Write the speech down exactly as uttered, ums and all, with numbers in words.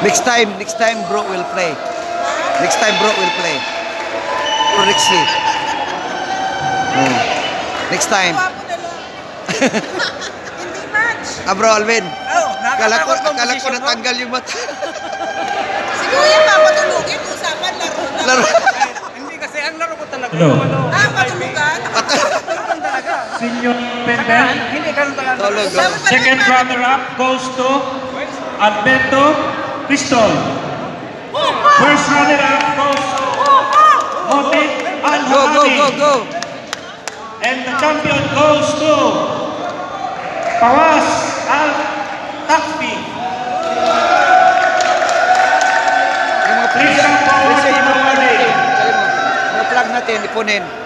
Next time, next time bro will play. Next time bro will play. Pro Rixley. Hmm. Next time. Hindi match. Ah bro Alvin. Oh, akala ko, akala ko natanggal yung mata. Si Kuya papatulugin, usapan laro na. Laro. Hindi kasi ang laro ko talaga. Hello. Ah, patulugan. Ganun talaga. Senior Pendant. Hindi ganun talaga. Tulog. Second runner-up goes to Alberto Cristol. First runner-up goes to Mohamed Go, go, go, go. And the champion goes to Fawaz Al-Takfi. Yung mga Please come forward please, to yung the mga plug podium. natin. Yung mga plug natin, ipunin.